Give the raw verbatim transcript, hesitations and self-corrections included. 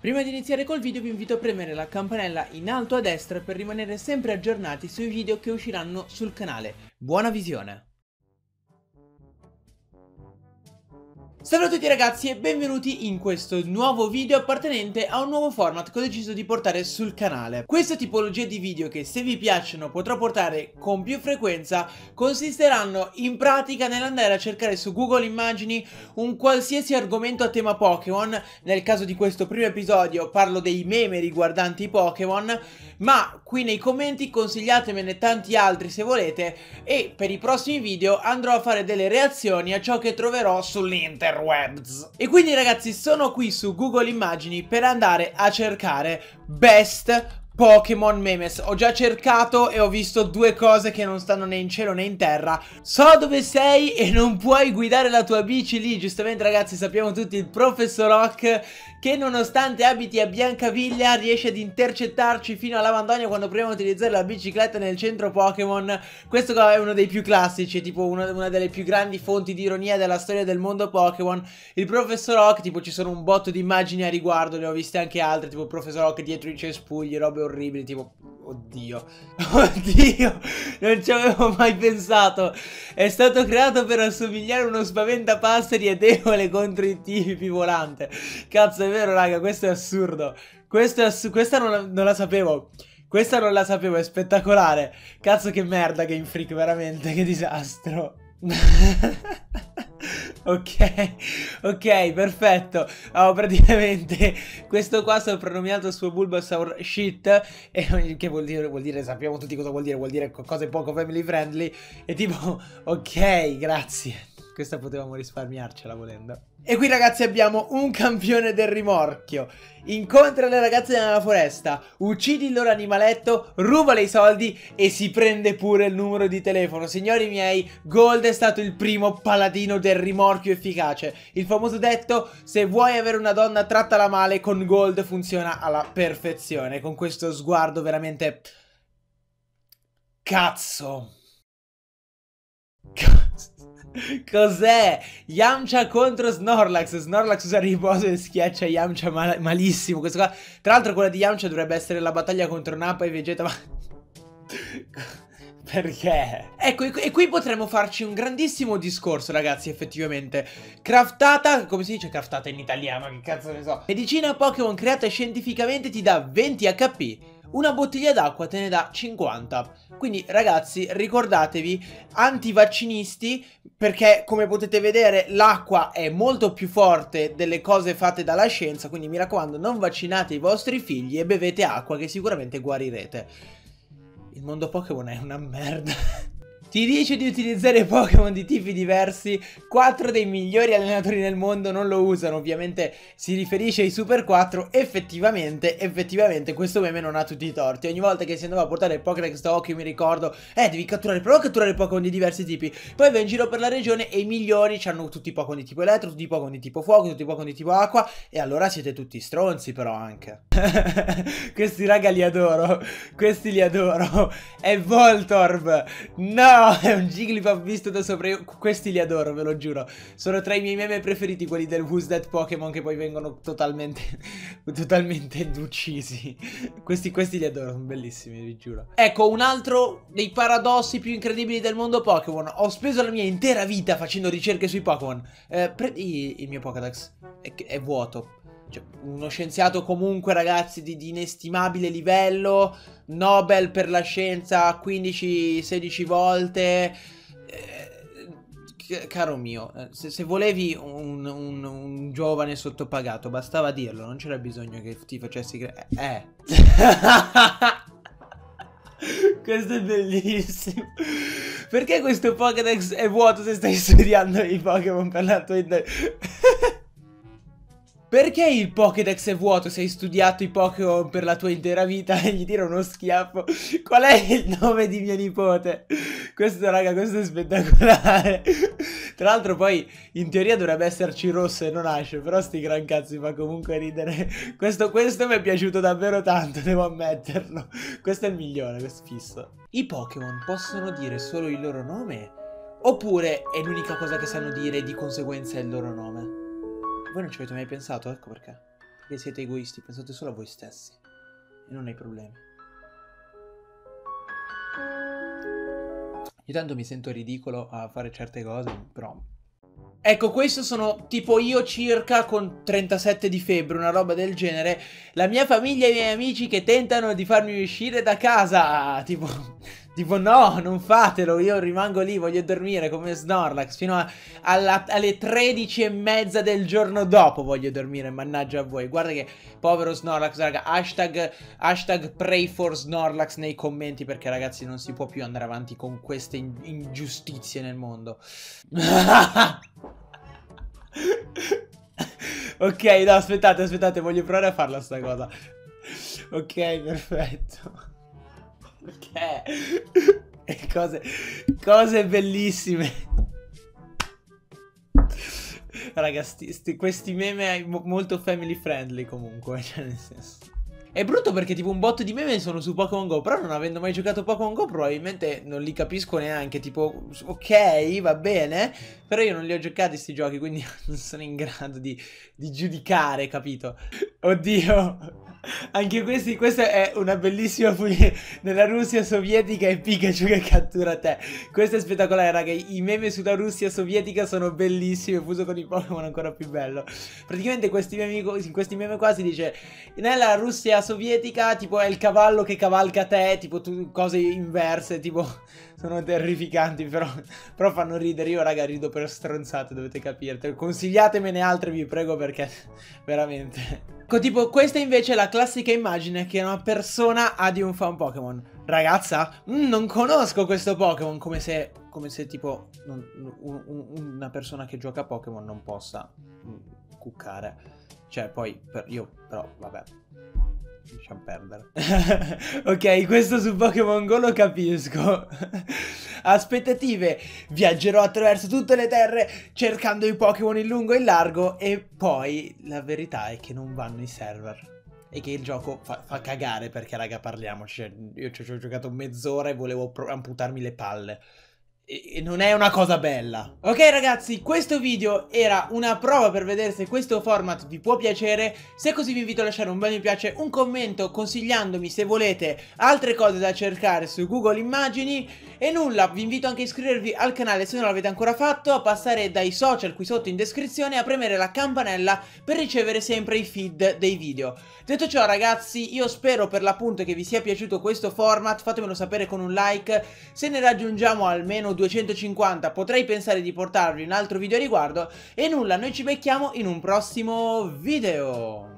Prima di iniziare col video vi invito a premere la campanella in alto a destra per rimanere sempre aggiornati sui video che usciranno sul canale. Buona visione! Salve a tutti ragazzi e benvenuti in questo nuovo video appartenente a un nuovo format che ho deciso di portare sul canale. Questa tipologia di video, che se vi piacciono potrò portare con più frequenza, consisteranno in pratica nell'andare a cercare su Google Immagini un qualsiasi argomento a tema Pokémon. Nel caso di questo primo episodio parlo dei meme riguardanti i Pokémon, ma qui nei commenti consigliatemene tanti altri se volete, e per i prossimi video andrò a fare delle reazioni a ciò che troverò sull'interwebs. E quindi ragazzi, sono qui su Google Immagini per andare a cercare Best Pokémon Memes. Ho già cercato e ho visto due cose che non stanno né in cielo né in terra. So dove sei e non puoi guidare la tua bici lì. Giustamente ragazzi, sappiamo tutti il Professor Oak, che nonostante abiti a Biancaviglia riesce ad intercettarci fino alla Vandonia quando proviamo a utilizzare la bicicletta nel centro Pokémon. Questo è uno dei più classici, tipo una, una delle più grandi fonti di ironia della storia del mondo Pokémon. Il Professor Oak, tipo ci sono un botto di immagini a riguardo, ne ho viste anche altre, tipo il Professor Oak dietro i cespugli, robe orribili, tipo oddio, oddio, non ci avevo mai pensato. È stato creato per assomigliare a uno spaventapasseri e debole contro i tipi volante. Cazzo, è vero raga, questo è assurdo. Questo è assurdo, questa non la, non la sapevo. Questa non la sapevo, è spettacolare. Cazzo che merda Game Freak, veramente, che disastro. Ok, ok, perfetto. Oh, praticamente questo qua soprannominato il suo Bulbasaur shit, e, che vuol dire, vuol dire, sappiamo tutti cosa vuol dire, vuol dire cose poco family friendly. E tipo, ok, grazie. Questa potevamo risparmiarcela volendo. E qui ragazzi abbiamo un campione del rimorchio. Incontra le ragazze nella foresta, uccidi il loro animaletto, rubale i soldi e si prende pure il numero di telefono. Signori miei, Gold è stato il primo paladino del rimorchio efficace. Il famoso detto: se vuoi avere una donna trattala male, con Gold funziona alla perfezione. Con questo sguardo veramente... Cazzo. Cazzo. Cos'è? Yamcha contro Snorlax. Snorlax usa riposo e schiaccia Yamcha mal malissimo. Questo qua, tra l'altro, quella di Yamcha dovrebbe essere la battaglia contro Nappa e Vegeta, ma... perché? Ecco, e qui potremmo farci un grandissimo discorso, ragazzi, effettivamente. Craftata, come si dice craftata in italiano? Che cazzo ne so. Medicina Pokémon creata scientificamente ti dà venti H P. Una bottiglia d'acqua te ne dà cinquanta. Quindi ragazzi, ricordatevi, antivaccinisti, perché come potete vedere l'acqua è molto più forte delle cose fatte dalla scienza. Quindi mi raccomando, non vaccinate i vostri figli e bevete acqua, che sicuramente guarirete. Il mondo Pokémon è una merda. Ti dice di utilizzare Pokémon di tipi diversi. Quattro dei migliori allenatori nel mondo non lo usano. Ovviamente si riferisce ai Super quattro. Effettivamente, effettivamente questo meme non ha tutti i torti. Ogni volta che si andava a portare il Pokédex da occhio mi ricordo: Eh devi catturare, prova a catturare Pokémon di diversi tipi. Poi vai in giro per la regione e i migliori hanno tutti i Pokémon di tipo elettro, tutti i Pokémon di tipo fuoco, tutti i Pokémon di tipo acqua. E allora siete tutti stronzi però anche. Questi raga li adoro. Questi li adoro. È Voltorb. No, è un Jigglypuff visto da sopra. Io questi li adoro, ve lo giuro. Sono tra i miei meme preferiti quelli del Who's That Pokémon, che poi vengono totalmente totalmente uccisi. Questi, questi li adoro, sono bellissimi, vi giuro. Ecco, un altro dei paradossi più incredibili del mondo Pokémon. Ho speso la mia intera vita facendo ricerche sui Pokémon. eh, Prendi il mio Pokédex. È, è vuoto. Cioè, uno scienziato comunque ragazzi di, di inestimabile livello, Nobel per la scienza quindici sedici volte. eh, Caro mio, se, se volevi un, un, un giovane sottopagato bastava dirlo, non c'era bisogno che ti facessi credere. Eh, questo è bellissimo. Perché questo Pokédex è vuoto se stai studiando i Pokémon per la tua idea? Perché il Pokédex è vuoto se hai studiato i Pokémon per la tua intera vita? E gli tira uno schiaffo. Qual è il nome di mio nipote? Questo raga, questo è spettacolare. Tra l'altro poi in teoria dovrebbe esserci rosso e non Ash, però sti gran cazzi fa comunque ridere. Questo, questo mi è piaciuto davvero tanto, devo ammetterlo. Questo è il migliore, questo fisso. I Pokémon possono dire solo il loro nome? Oppure è l'unica cosa che sanno dire e di conseguenza è il loro nome? Voi non ci avete mai pensato, ecco perché. Perché siete egoisti, pensate solo a voi stessi e non ai problemi. Io tanto mi sento ridicolo a fare certe cose, però... Ecco, questo sono tipo io circa con trentasette di febbre, una roba del genere. La mia famiglia e i miei amici che tentano di farmi uscire da casa. Tipo, tipo no, non fatelo, io rimango lì, voglio dormire come Snorlax. Fino a, alla, alle tredici e mezza del giorno dopo voglio dormire, mannaggia a voi. Guarda che povero Snorlax, raga, hashtag, hashtag pray for Snorlax nei commenti, perché ragazzi non si può più andare avanti con queste in ingiustizie nel mondo. Ok, no, aspettate, aspettate, voglio provare a farla sta cosa. Ok, perfetto. Ok. Cose, cose bellissime. Raga, sti, sti, questi meme molto family friendly comunque, cioè nel senso... È brutto perché tipo un botto di meme sono su Pokémon Go, però non avendo mai giocato Pokémon Go probabilmente non li capisco neanche, tipo ok, va bene, però io non li ho giocati sti giochi, quindi non sono in grado di, di giudicare, capito? Oddio, anche questi, questa è una bellissima fuglia nella Russia sovietica e Pikachu che cattura te. Questo è spettacolare, raga, i meme sulla Russia sovietica sono bellissimi, fuso con i Pokémon ancora più bello. Praticamente questi meme, in questi meme qua si dice, nella Russia sovietica tipo è il cavallo che cavalca te, tipo tu, cose inverse, tipo sono terrificanti, però, però fanno ridere. Io raga rido per stronzate, dovete capire. Consigliatemene altre vi prego, perché veramente... Ecco, tipo questa invece è la classica immagine che una persona ha di un fan Pokémon. Ragazza, mm, non conosco questo Pokémon, come se, come se tipo non, un, un, una persona che gioca a Pokémon non possa mm, cuccare. Cioè poi per, io però vabbè, lasciamo perdere. Ok, questo su Pokémon Go lo capisco. Aspettative: viaggerò attraverso tutte le terre cercando i Pokémon in lungo e in largo. E poi la verità è che non vanno i server e che il gioco fa, fa cagare, perché raga parliamoci, cioè, io ci ho giocato mezz'ora e volevo amputarmi le palle. E non è una cosa bella. Ok ragazzi, questo video era una prova per vedere se questo format vi può piacere. Se così vi invito a lasciare un bel mi piace, un commento consigliandomi se volete altre cose da cercare su Google Immagini. E nulla, vi invito anche a iscrivervi al canale se non l'avete ancora fatto, a passare dai social qui sotto in descrizione e a premere la campanella per ricevere sempre i feed dei video. Detto ciò ragazzi, io spero per l'appunto che vi sia piaciuto questo format, fatemelo sapere con un like. Se ne raggiungiamo almeno duecentocinquanta potrei pensare di portarvi un altro video a riguardo. E nulla, noi ci becchiamo in un prossimo video.